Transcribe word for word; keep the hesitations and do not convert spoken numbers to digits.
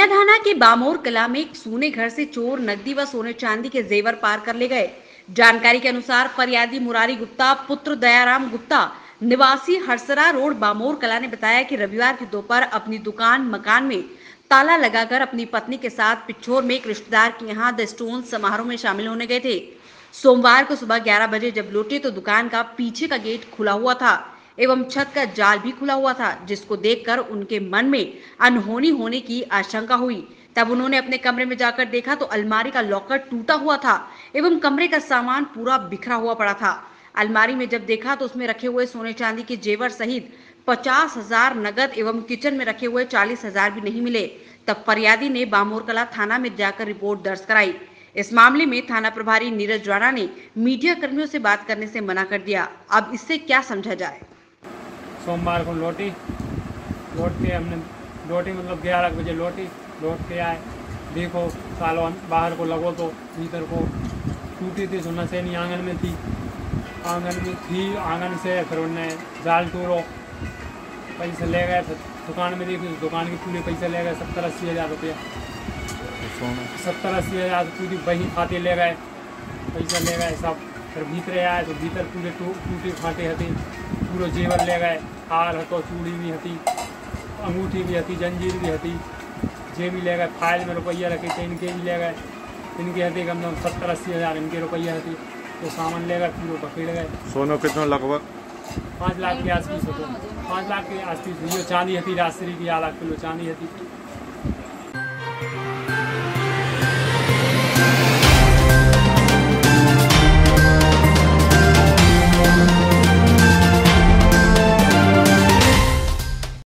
थाना के बामोर कला में एक सोने घर से चोर नकदी व सोने चांदी के जेवर पार कर ले गए। जानकारी के अनुसार फरियादी मुरारी गुप्ता पुत्र दयाराम गुप्ता निवासी हरसरा रोड बामोर कला ने बताया कि रविवार की दोपहर अपनी दुकान मकान में ताला लगाकर अपनी पत्नी के साथ पिछोर में एक रिश्तेदार के यहाँ द स्टोन समारोह में शामिल होने गए थे। सोमवार को सुबह ग्यारह बजे जब लौटे तो दुकान का पीछे का गेट खुला हुआ था एवं छत का जाल भी खुला हुआ था, जिसको देखकर उनके मन में अनहोनी होने की आशंका हुई। तब उन्होंने अपने कमरे में जाकर देखा तो अलमारी का लॉकर टूटा हुआ था एवं कमरे का सामान पूरा बिखरा हुआ पड़ा था। अलमारी में जब देखा तो उसमें रखे हुए सोने चांदी के जेवर सहित पचास हजार नगद एवं किचन में रखे हुए चालीस हजार भी नहीं मिले। तब फरियादी ने बामोरकला थाना में जाकर रिपोर्ट दर्ज कराई। इस मामले में थाना प्रभारी नीरज राणा ने मीडिया कर्मियों से बात करने से मना कर दिया। अब इससे क्या समझा जाए। सोमवार को लौटी लौट के हमने लौटी मतलब ग्यारह बजे लौटी लौट के आए, देखो सालों बाहर को लगो तो भीतर को टूटी थी, सोना सेनी आंगन में थी आंगन में थी आंगन से फिर उन्हें जाल टूरो, पैसे ले गए। दुकान में देखी दुकान के पूरे पैसे ले गए, सत्तर अस्सी हज़ार रुपया सत्तर अस्सी हज़ार पूरी बही खाते ले गए, पैसा ले गए सब। फिर भीतरे आए तो भीतर पूरे टूटे फाटे हती, पूरा जेवर ले गए, हार हतो, चूड़ी भी हती, अंगूठी भी हती, जंजीर भी हती, जे भी ले गए। फाइल में रुपया रखे थे इनके भी ले गए, इनके हती कम से कम सत्तर अस्सी हज़ार इनके रुपया हती, तो सामान ले गए पूरे पकड़ गए। सोना कितना लगभग पाँच लाख के आसपास होते, पाँच लाख के आसपास। चांदी हती राजश्री की आधा किलो चांदी हती।